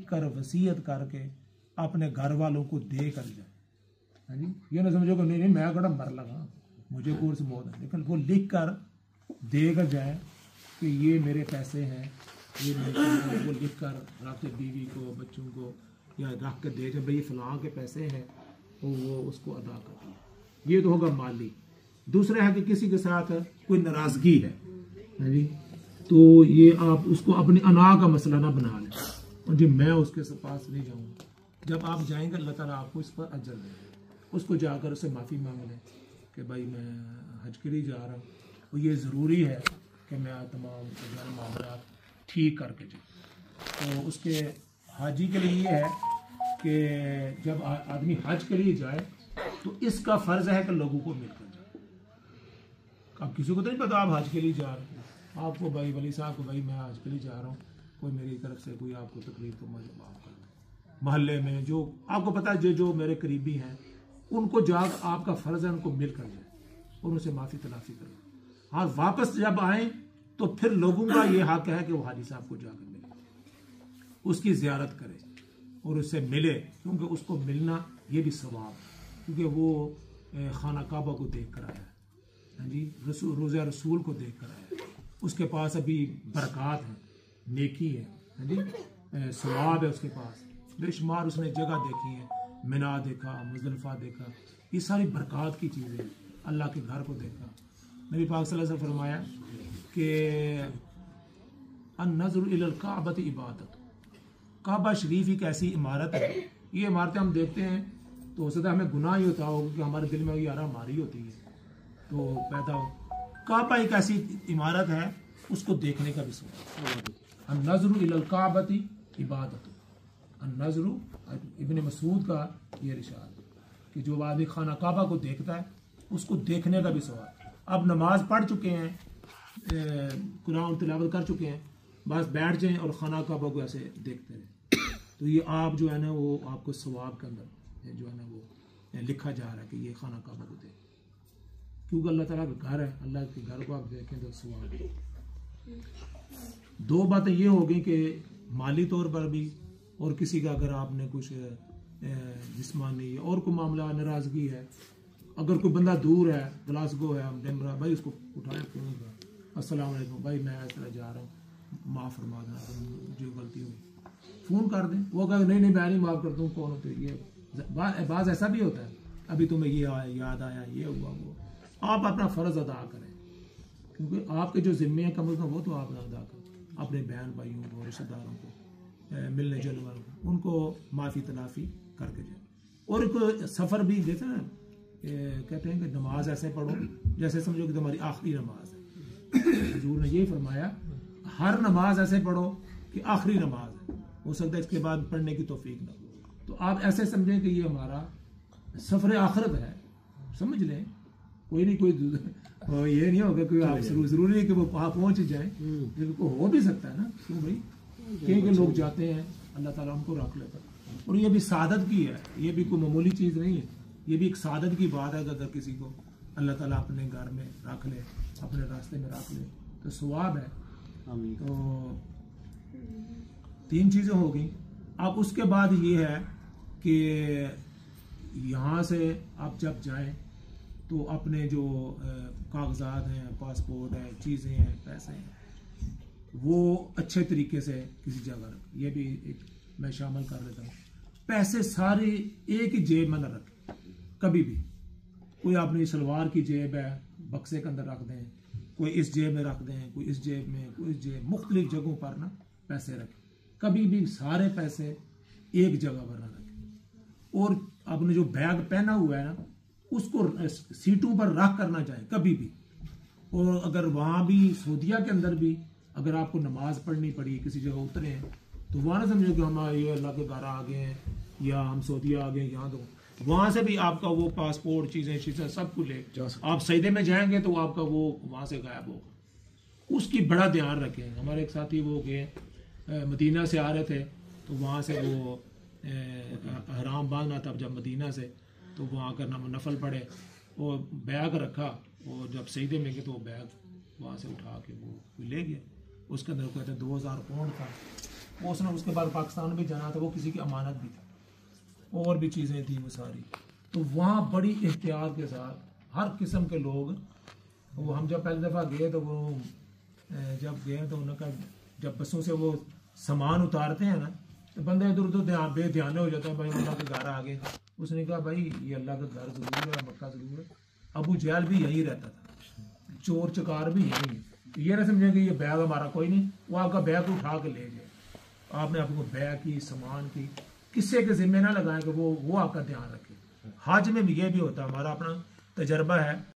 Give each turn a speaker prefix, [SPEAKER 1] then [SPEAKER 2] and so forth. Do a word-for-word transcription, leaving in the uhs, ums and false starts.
[SPEAKER 1] कर वसीयत करके अपने घर वालों को दे कर जाए। हाँ जी, ये ना समझो कि नहीं नहीं मैं कड़ा मर लगा मुझे कोर्स मौत है, लेकिन वो लिख कर दे कर जाए कि ये मेरे पैसे हैं, ये मेरे, वो लिख कर रख बीवी को बच्चों को या रख के दे जब भाई फलां के पैसे हैं तो वो उसको अदा कर दिए। ये तो होगा माली। दूसरा है कि किसी के साथ कोई नाराज़गी है, है जी, तो ये आप उसको अपनी अना का मसला ना बना लें और जी मैं उसके पास नहीं जाऊँगा। जब आप जाएंगे अल्लाह ताला आपको इस पर अजर देगा। उसको जाकर उससे माफ़ी मांग लें कि भाई मैं हज के लिए जा रहा हूँ और ये ज़रूरी है कि मैं तमाम मामला ठीक करके जाऊँ। तो उसके हाजी के लिए ये है कि जब आदमी हज के लिए जाए तो इसका फ़र्ज़ है कि लोगों को मिलकर जाए। अब किसी को तो नहीं पता आप हज के लिए जा रहे हैं, आपको भाई वली साहब को भाई मैं हज के लिए जा रहा हूँ, कोई मेरी तरफ से कोई आपको तकलीफ तो मुझे माफ़ कर दो। महल्ले में जो आपको पता है जो जो मेरे करीबी हैं उनको जाग आपका फ़र्ज़ है उनको मिल कर जाए और उनसे माफ़ी तलाफ़ी करें। और वापस जब आए तो फिर लोगों का ये हक है कि वो हाजी साहब को जाकर मिले, उसकी ज़ियारत करें और उससे मिले, क्योंकि उसको मिलना ये भी सवाब, क्योंकि वो खाना काबा को देख कर आया है जी, रसूल रोज़ा रसूल को देख कर आया है, उसके पास अभी बरक़ात है, नेकी है, है जी, सवाब है उसके पास, बेशुमार उसने जगह देखी है, मिना देखा, मुज़दलिफ़ा देखा, ये सारी बरक़ात की चीज़ें, अल्लाह के घर को देखा। नबी पाक सल्लल्लाहु अलैहि वसल्लम फरमाया कि अन-नज़्रु इलल काबति इबादत, काबा शरीफ एक ऐसी इमारत है, ये इमारतें हम देखते हैं तो हो सकता है हमें गुनाह ही होता होगा कि हमारे दिल में यार हमारी होती है तो पैदा हो। काबा एक ऐसी इमारत है उसको देखने का भी सवाब। अन-नज़्रु इलल काबति इबादत, अन-नज़्रु इब्ने मसूद का ये इरशाद कि जो आदमी खाना काबा को देखता है उसको देखने का भी सवाब। अब नमाज पढ़ चुके हैं, कुरान तिलावत कर चुके हैं, बस बैठ जाएं और खाना काबा को ऐसे देखते रहें, तो ये आप जो है ना वो आपको सवाब के अंदर जो है ना वो लिखा जा रहा है कि ये खाना काबा को देख, क्योंकि अल्लाह ताला का घर है, अल्लाह के घर को आप देखें तो सवाब है। दो बातें ये हो गई कि माली तौर पर भी, और किसी का अगर आपने कुछ जिस्मानी और कोई मामला नाराज़गी है, अगर कोई बंदा दूर है, ग्लासगो है, डेमरा, भाई उसको उठाए फ़ोन कर, अस्सलाम वालेकुम भाई मैं इस तरह जा रहा हूँ, माफ़ फरमा देना जो गलती हुई, फ़ोन कर दें। वो कहे नहीं नहीं मैं नहीं माफ़ करता हूँ, कौन होते ये बाज़ ऐसा भी होता है, अभी तुम्हें ये आया याद आया ये हुआ वो, आप अपना फ़र्ज़ अदा करें, क्योंकि आपके जो ज़िम्मे हैं कम अज़ कम वो तो आप अदा करें, अपने बहन भाइयों को, रिश्तेदारों को, मिलने जुलने वालों को, उनको माफ़ी तलाफ़ी करके जाए। और एक सफ़र भी जैसे ना कहते हैं कि नमाज ऐसे पढ़ो जैसे समझो कि तुम्हारी आखिरी नमाज है। हुजूर ने यही फरमाया हर नमाज ऐसे पढ़ो कि आखिरी नमाज है, हो सकता है इसके बाद पढ़ने की तौफीक ना हो, तो आप ऐसे समझें कि ये हमारा सफ़र आखिरत है, समझ लें। कोई नहीं कोई ये नहीं होगा कोई आप जरूरी नहीं कि वो वहाँ पहुँच जाए, जिनको हो भी सकता है ना, क्यों भाई कई के लोग जाते हैं अल्लाह ताला उनको रख लेता है। और ये भी सादत की है, ये भी कोई मामूली चीज़ नहीं है, ये भी एक सादत की बात है कि अगर किसी को अल्लाह ताला अपने घर में रख ले, अपने रास्ते में रख ले तो सवाब है। तो तीन चीज़ें हो गई। अब उसके बाद ये है कि यहाँ से आप जब जाएं तो अपने जो कागजात हैं, पासपोर्ट है, चीज़ें हैं, पैसे हैं, वो अच्छे तरीके से किसी जगह रखें। ये भी एक मैं शामिल कर लेता हूँ। पैसे सारे एक ही जेब में न रखें कभी भी। कोई अपनी सलवार की जेब है बक्से के अंदर रख दें, कोई इस जेब में रख दें, कोई इस जेब में, कोई इस जेब, मुख्तलिफ जगहों पर ना पैसे रखें। कभी भी सारे पैसे एक जगह पर ना रखें। और आपने जो बैग पहना हुआ है ना उसको सीटों पर रख करना चाहिए कभी भी। और अगर वहाँ भी सऊदीया के अंदर भी अगर आपको नमाज पढ़नी पड़ी, किसी जगह उतरे हैं, तो वहाँ ना समझो कि हम ये अल्लाह के घर आ गए हैं या हम सऊदीया आ गए यहाँ, तो वहाँ से भी आपका वो पासपोर्ट, चीज़ें चीज़ें सब कुछ ले आप सईदे में जाएंगे तो आपका वो वहाँ से गायब होगा। उसकी बड़ा ध्यान रखें। हमारे एक साथी वो गए मदीना से आ रहे थे, तो वहाँ से वो हराम बांधना था जब मदीना से, तो वहाँ करना नफल पड़े और बैग रखा, और जब सईदे में गए तो वो बैग वहाँ से उठा के वो ले गया। उसके अंदर कहते हैं दो हज़ार पाउंड था, वो उसने उसके बाद पाकिस्तान भी जाना था, वो किसी की अमानत भी था, और भी चीज़ें थी वो सारी। तो वहाँ बड़ी एहतियात के साथ हर किस्म के लोग, वो हम जब पहली दफ़ा गए तो वो जब गए तो उन्होंने कहा, जब बसों से वो सामान उतारते हैं ना तो बंदे इधर उधर ध्यान बेध्यान हो जाता है, भाई अल्लाह के घर आ गए। उसने कहा भाई ये अल्लाह का घर ज़रूर है, मक्का ज़रूर है। अबू जहल भी यहीं रहता था, चोर चकार भी यहीं है। ये ना समझे कि ये बैग हमारा कोई नहीं, वो आपका बैग उठा के ले जाए। आपने आपको बैग की, सामान की, किसी के जिम्मे ना लगाएं कि वो वो आपका ध्यान रखे। हज में भी ये भी होता है, हमारा अपना तजर्बा है।